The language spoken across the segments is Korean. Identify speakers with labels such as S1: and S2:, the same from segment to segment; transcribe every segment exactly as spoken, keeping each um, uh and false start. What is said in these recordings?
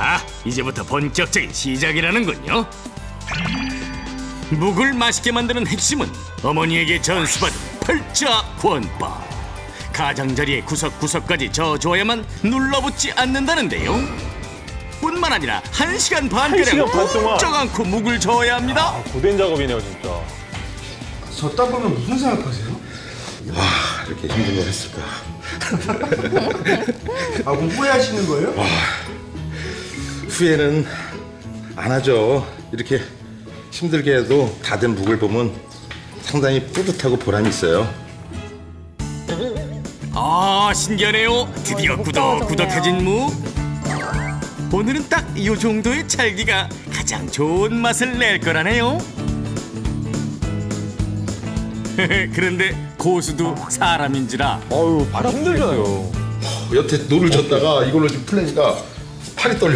S1: 자, 이제부터 본격적인 시작이라는군요. 묵을 맛있게 만드는 핵심은 어머니에게 전수받은 팔자 권법. 가장자리의 구석구석까지 저어줘야만 눌러붙지 않는다는데요. 뿐만 아니라 한 시간 반가량 꼼짝 않고 묵을 저어야 합니다.
S2: 아, 고된 작업이네요, 진짜.
S3: 젓다 보면 무슨 생각하세요?
S4: 와, 이렇게 힘든 걸 했을까.
S3: 아, 그럼 후회하시는 거예요?
S4: 와, 후회는 안 하죠. 이렇게 힘들게 해도 다 된 묵을 보면 상당히 뿌듯하고 보람이 있어요.
S1: 아, 신기하네요. 드디어 꾸덕꾸덕해진 묵. 오늘은 딱 이 정도의 찰기가 가장 좋은 맛을 낼 거라네요. 그런데 고수도 사람인지라.
S2: 어유, 팔이 힘들잖아요.
S4: 여태 노를 젓다가 이걸로 지금 풀려니까 팔이 떨려.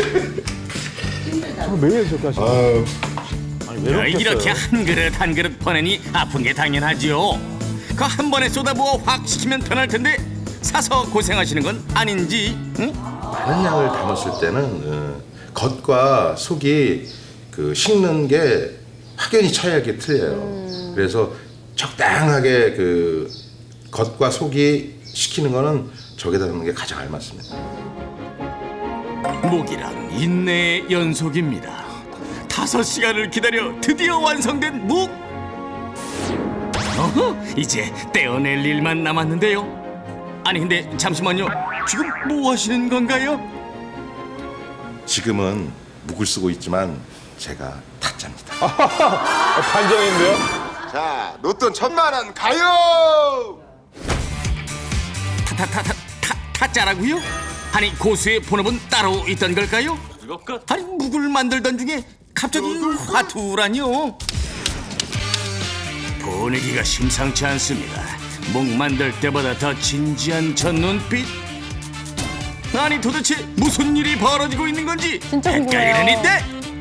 S2: 매일 저렇게 하시나요?
S4: 아유.
S2: 아니, 왜
S1: 이렇게 한 그릇 한 그릇 퍼내니 아픈 게 당연하지요. 그 한 번에 쏟아부어 확 식히면 편할 텐데 사서 고생하시는 건 아닌지. 응?
S4: 많은 양을 담았을 때는 어, 겉과 속이 그 식는 게 확연히 차이하게 틀려요. 음. 그래서 적당하게 그 겉과 속이 식히는 거는 저기다 넣는 게 가장 알맞습니다.
S1: 묵이란 인내의 연속입니다. 다섯 시간을 기다려 드디어 완성된 묵. 어허, 이제 떼어낼 일만 남았는데요. 아니 근데 잠시만요. 지금 뭐 하시는 건가요?
S4: 지금은 묵을 쓰고 있지만 제가 타짜입니다.
S2: 아, 반전인데요?
S5: 자, 로또 천만 원 가요!
S1: 타타타타 타 타짜라고요? 아니 고수의 본업은 따로 있던 걸까요? 아니 묵을 만들던 중에 갑자기 화투라니요? 분위기가 심상치 않습니다. 묵 만들 때보다 더 진지한 저 눈빛. 아니 도대체 무슨 일이 벌어지고 있는 건지
S6: 진짜 궁금해요.
S1: 헷갈리는 이때.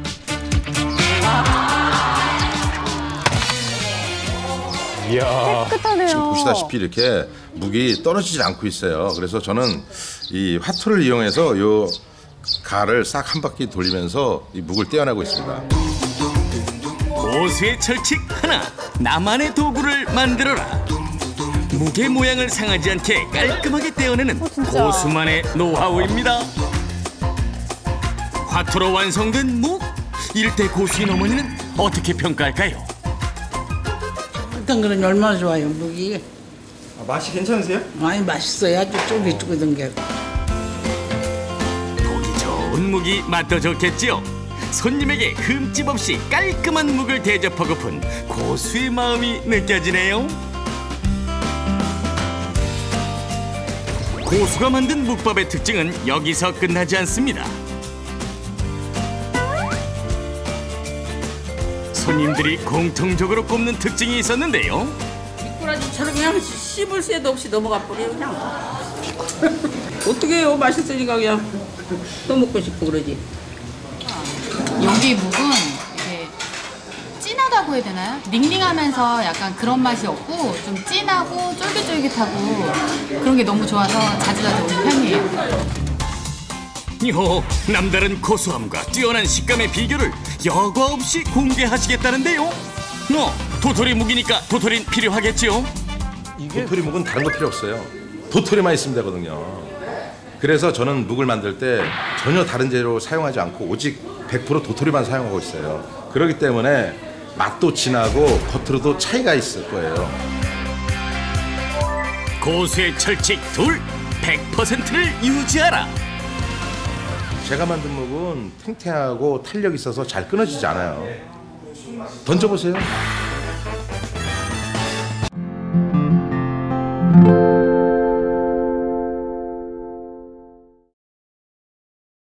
S2: 이야.
S6: 깨끗하네요.
S4: 지금 보시다시피 이렇게 묵이 떨어지지 않고 있어요. 그래서 저는 이 화투를 이용해서 요 가를 싹 한 바퀴 돌리면서 이 묵을 떼어내고 있습니다.
S1: 고수의 철칙 하나, 나만의 도구를 만들어라. 묵의 모양을 상하지 않게 깔끔하게 떼어내는
S6: 어, 진짜.
S1: 고수만의 노하우입니다. 화투로 완성된 묵, 이럴 때 고수인 어머니는 어떻게 평가할까요?
S7: 일단 그러니 얼마나 좋아요, 묵이.
S3: 아, 맛이 괜찮으세요?
S7: 많이 맛있어요. 아주 쫄깃쫄깃한 게.
S1: 보기 좋은 묵이 맛도 좋겠지요. 손님에게 흠집 없이 깔끔한 묵을 대접하고픈 고수의 마음이 느껴지네요. 고수가 만든 묵밥의 특징은 여기서 끝나지 않습니다. 손님들이 공통적으로 꼽는 특징이 있었는데요.
S7: 미꾸라지처럼 그냥 씹을 새도 없이 넘어가 버려요, 그냥. 어떻게 해요? 맛있으니까 그냥 또 먹고 싶고 그러지.
S8: 여기 묵은 이게 진하다고 해야 되나요? 닝닝하면서 약간 그런 맛이 없고 좀 진하고 쫄깃쫄깃하고 그런 게 너무 좋아서 자주자주 오는 편이에요.
S1: 요 남다른 고소함과 뛰어난 식감의 비결을 여과 없이 공개하시겠다는데요. 뭐 도토리 묵이니까 도토리는 필요하겠지요.
S4: 도토리 묵은 다른 거 필요 없어요. 도토리만 있으면 되거든요. 그래서 저는 묵을 만들 때 전혀 다른 재료 사용하지 않고 오직 백 퍼센트 도토리만 사용하고 있어요. 그렇기 때문에 맛도 진하고 겉으로도 차이가 있을 거예요.
S1: 고수의 철칙 둘, 백 퍼센트를 유지하라.
S4: 제가 만든 묵은 탱탱하고 탄력 있어서 잘 끊어지지 않아요. 던져보세요.